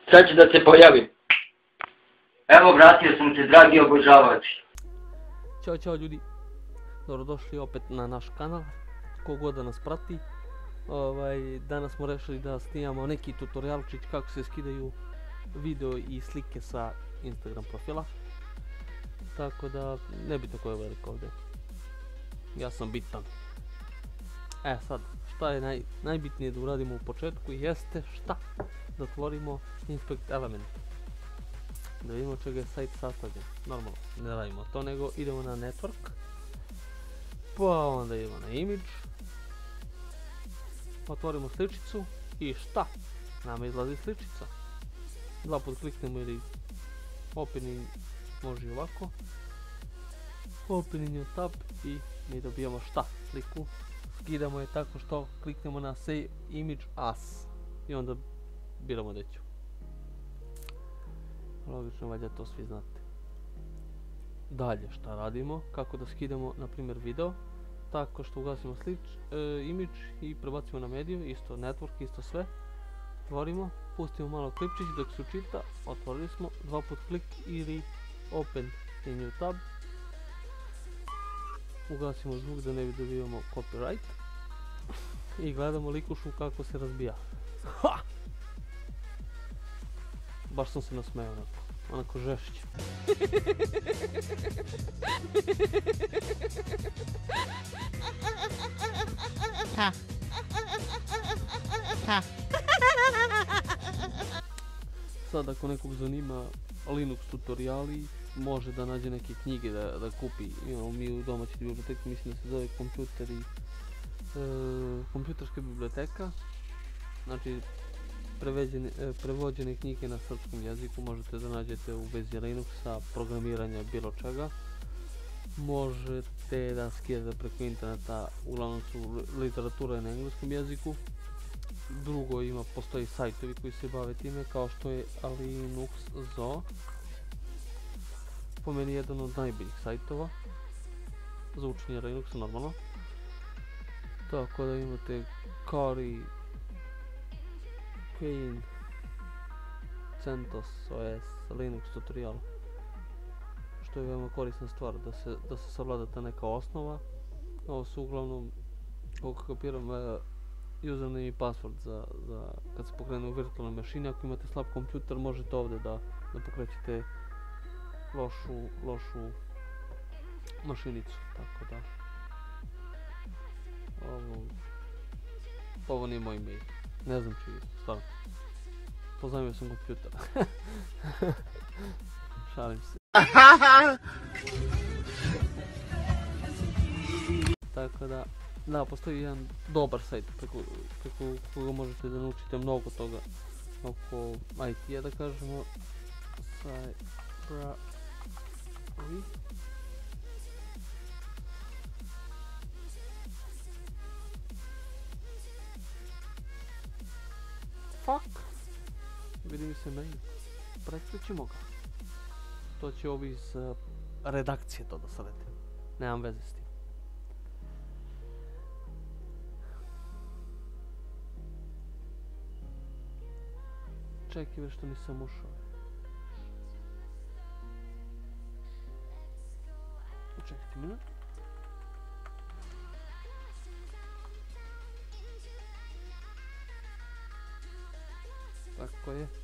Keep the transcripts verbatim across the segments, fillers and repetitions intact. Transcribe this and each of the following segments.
Sad će da se pojavi. Evo, vratio sam se, dragi obožavači. Ćao, čao ljudi. Dobrodošli opet na naš kanal. Kogod da nas prati. Ovaj, danas smo rešili da snimamo neki tutorialčić kako se skidaju video i slike sa Instagram profila. Tako da, ne bitno ko je veliko ovdje. Ja sam bitan. E sad, šta je naj, najbitnije da uradimo u početku jeste šta? Da otvorimo Inspect Element. Da vidimo čega je sajt sastavljen. Normalno, ne radimo to, nego idemo na Network. Pa onda idemo na Image. Otvorimo sličicu i šta? Nama izlazi sličica. Dva put kliknemo ili Opening, može ovako. Opening new tab i mi dobijamo šta? Sliku. Skidamo je tako što kliknemo na Save Image As. I onda biramo deću. Logično, valjda to svi znate. Dalje šta radimo? Kako da skidamo na primjer video. Tako što ugasimo slič, e, image i prebacimo na mediju, isto network, isto sve. Otvorimo, pustimo malo klipčić dok se učita, otvorili smo, dva put klik ili open in new tab. Ugasimo zvuk da ne bi dobivamo copyright. I gledamo likušu kako se razbija. Ha! Baš sam se nasmeo onako, onako žešće. Ha. Ha. Sad ako nekog zanima Linux tutoriali, može da nađe neke knjige da, da kupi. Imamo mi u domaćoj biblioteki, mislim da se zove kompjuter i e, kompjuterska biblioteka. Znači prevođene, e, prevođene knjige na srpskom jeziku možete da nađete u vezi Linuxa, programiranja, bilo čega. Možete da skidate preko interneta, uglavnom su literatura na engleskom jeziku. Drugo, ima, postoji sajtovi koji se bave time, kao što je Linux Zoo. Po meni jedan od najboljih sajtova za učenje Linuxa, normalno. Tako da imate Kari, Kane, CentOS, O S, Linux tutorial. Što je veoma korisna stvar, da se, da se savlada ta neka osnova. Ovo su uglavnom, koliko kapiram, uh, username i password za, za kad se pokrenu virtualne mašine. Ako imate slab kompjuter, možete ovdje da, da pokrećete lošu, lošu mašinicu, tako da ovo, ovo nije moj mail, ne znam čiji, stvarno, pozajmio sam kompjuter. Šalim se. Tako da, da, postoji jedan dobar sajt preko, preko koga možete da naučite mnogo toga oko I T-a, da kažemo. Cyber Fuck, vidi mi se mail, preključimo ga. To će ovi iz uh, redakcije to da srede, nemam veze s tim. Čekaj već što nisam ušao. Čekajte minut. Tako je.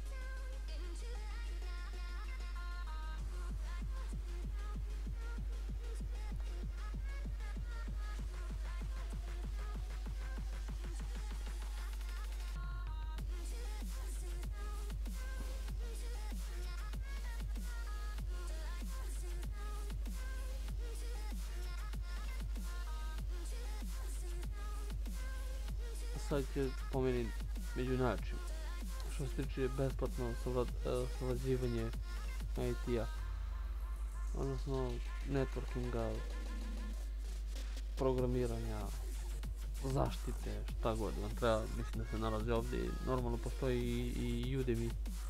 Sajt je po meni među najjačim. Što se tiče besplatno savlađivanje I T-a, odnosno networkinga, programiranja, zaštite, šta god vam treba, mislim da se nalazi ovdje. Normalno postoji i, i Udemy.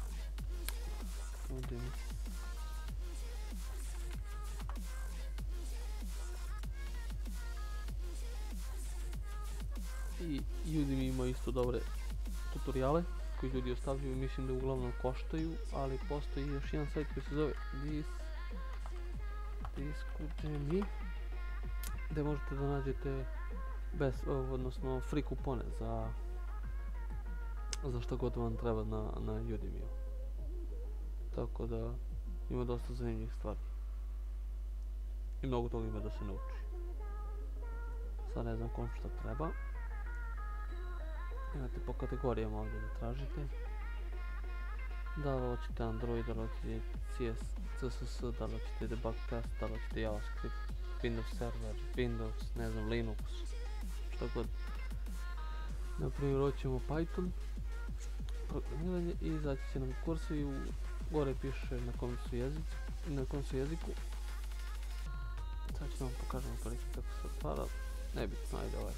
Udemy. I Udemy ima isto dobre tutoriale koji ljudi ostavljaju, mislim da uglavnom koštaju, ali postoji još jedan sajt koji se zove Dis... Discudemy, gdje možete da nađete bez, odnosno free kupone za za što god vam treba na, na Udemy. Tako da ima dosta zanimljivih stvari. I mnogo toga ima da se nauči. Sad ne znam kom što treba. Imate po kategorijama ovdje da tražite. Da li hoćete Android, da li hoćete C S S, da li hoćete debug test, da li hoćete JavaScript, Windows server, Windows, ne znam, Linux, što god. Naprimjer, hoćemo Python, programiranje i izaći će nam kursi, u gore piše na kom su jezici, na kom su jeziku. Sad ću vam pokažem prilike kako se otvara, nebitno, ajde ovaj.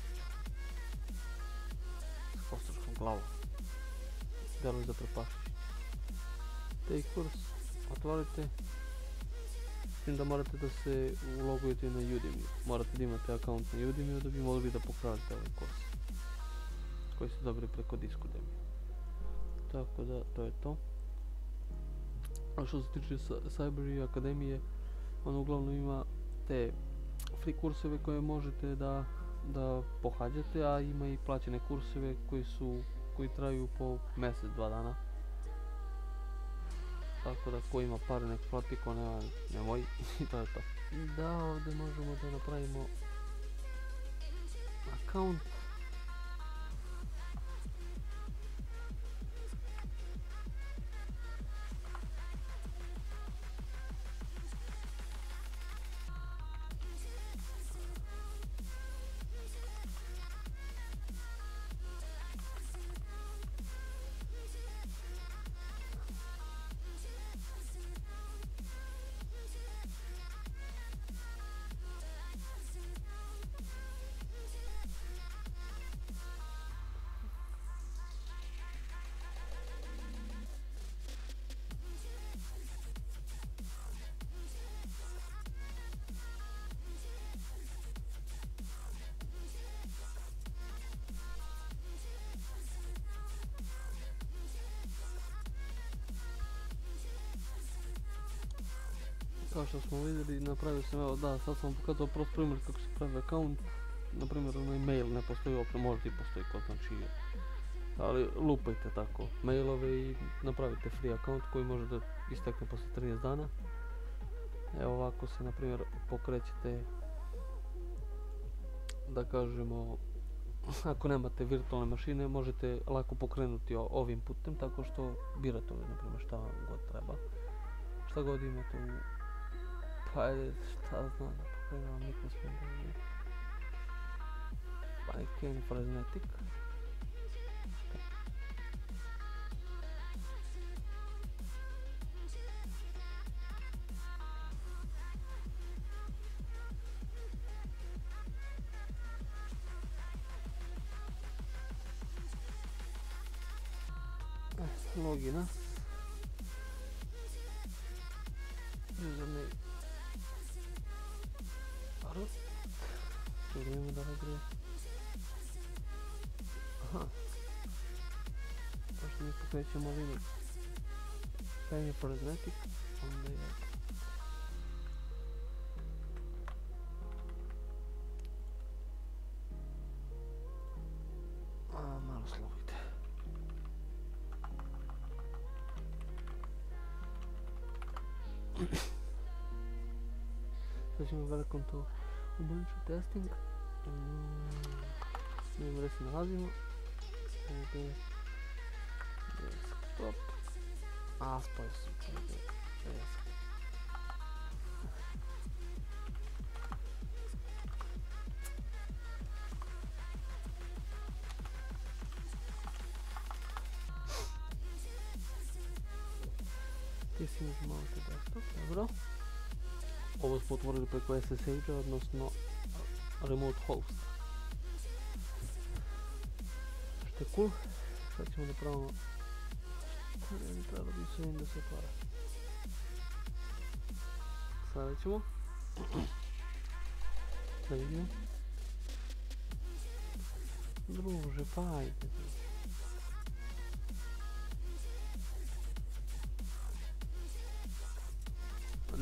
S kostočkom glavom. Deluje za prepašćić. Taj kurs otvorite, s tim da morate da se ulogujete na Udemy. Morate da imate akaunt na Udemy da bi mogli da pokradete ovaj kurs koji ste dobili preko Discudemy. Tako da, to je to. A što se tiče Cyber Akademije, ona uglavnom ima te free kurseve koje možete da, da pohađate, a ima i plaćene kurseve koji su, koji traju po mjesec, dva dana. Tako da ko ima pare nek plati, ko nema nemoj i to je to. Da, ovdje možemo da napravimo account. Kao što smo vidjeli, napravio sam, evo da, sad sam vam pokazao prost primjer kako se pravi account. Naprimjer, onaj mail ne postoji uopće, možda i postoji ko znači, ali lupajte tako mailove i napravite free account koji može da istekne posle trinaest dana. Evo ovako se, naprimjer, pokrećete, da kažemo, ako nemate virtualne mašine, možete lako pokrenuti ovim putem, tako što birate ovdje, naprimjer, šta vam god treba. Šta god imate u... Pa ajde, šta znam da pokrenuo, nikad smijem da vidim. Python Prismatic. Logina. Username. Parol. Vidimo da ne gre. Aha. Pošto mi pokrećemo Linux. Python Prismatic. Onda je... A, malo slobite. Sad ćemo welcome to Ubuntu testing. Snimimo da se nalazimo. Ovdje desktop. A, spoj su. Ti si uzmao te desktop, dobro. Ovo smo otvorili preko S S H-a, odnosno remote host. Što je cool. Sad ćemo da pravimo šta ne treba da bi se ovim da se otvara. Sada ćemo da vidimo. Druže, pa ajde.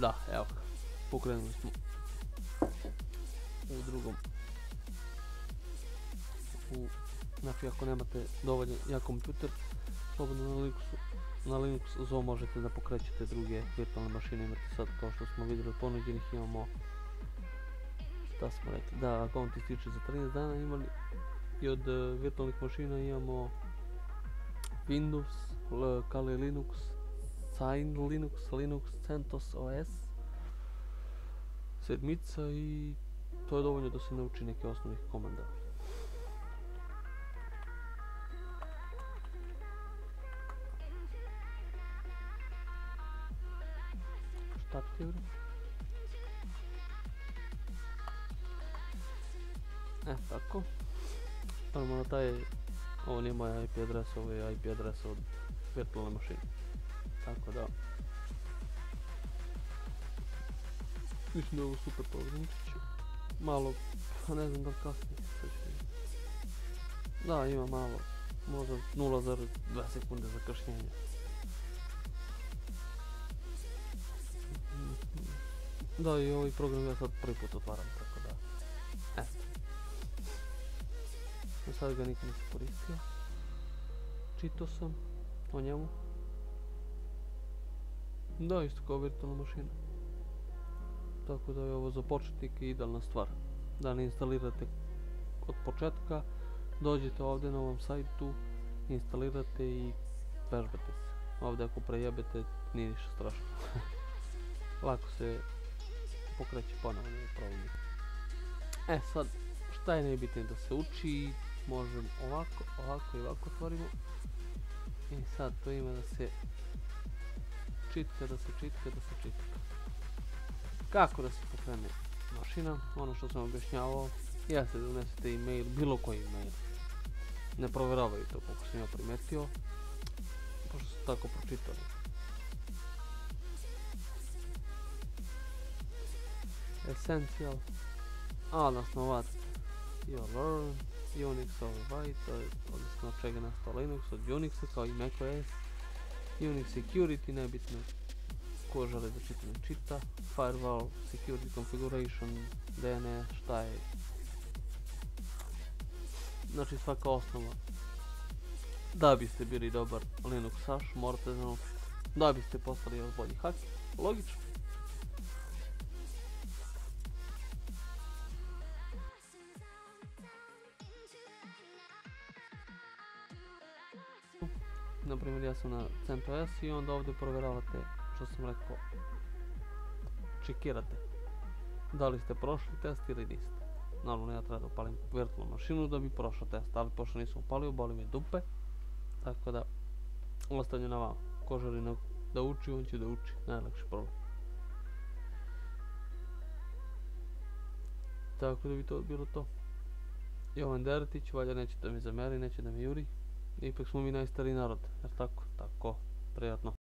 Da, evo ga. Pokrenuli smo u drugom. U, znači ako nemate dovoljno jak kompjuter, slobodno na Linuxu, na Linux zo možete da pokrećete druge virtualne mašine. Imate sad, kao što smo vidjeli od ponuđenih, imamo, šta smo rekli, da akaunt ističe za trinaest dana, imali i od uh, virtualnih mašina imamo Windows, L, Kali Linux, Sign Linux, Linux, CentOS O S, sedmica i to je dovoljno da se nauči neke osnovnih komanda. Start je vrlo. E, tako. Normalno taj, ovo nije moja I P adresa, ovo je I P adresa od virtualne mašine. Tako da, mislim da je ovo super programčić. Malo, pa ne znam da li kasnije. Da, ima malo, možda nula zarez dve sekunde zakašnjenja. Da, i ovaj program ja sad prvi put otvaram, tako da, eto. Do sad ga nikad nisam koristio. Čitao sam o njemu. Da, isto kao virtualna mašina. Tako da je ovo za početnike idealna stvar. Da ne instalirate od početka, dođete ovdje na ovom sajtu, instalirate i vežbate se. Ovdje ako prejebete, nije ništa strašno. Lako se pokreće ponovno, nije problem. E sad, šta je najbitnije da se uči? Možemo ovako, ovako i ovako otvorimo. I sad to ima da se čitka, da se čitka, da se čitka. Kako da se pokrene mašina? Ono što sam objašnjavao, jeste da unesete e-mail, bilo koji e-mail. Ne provjeravaju to, koliko sam ja primetio, pošto su tako pročitali. Essential, odnosno what you learn, Unix override, odnosno od čega nastao Linux, od Unixa kao i macOS, Unix security, nebitno ko želi da čita ne čita, firewall, security configuration, D N S, šta je. Znači svaka osnova. Da biste bili dobar Linuxaš, morate da naučiti. Da biste postali još bolji haker, logično. Naprimjer, ja sam na CentOS i onda ovdje provjeravate, što sam rekao, čekirate da li ste prošli test ili niste. Naravno, ja treba da upalim virtualnu mašinu da bi prošao test, ali pošto nisam upalio, boli me dupe, tako da ostavljam na vama. Ko želi da uči, on će da uči, najlakši problem. Tako da bi to bilo to. Jovan Deretić, valjda neće da mi zameri, neće da mi juri. Ipak smo mi najstariji narod, jer tako? Tako, prijatno.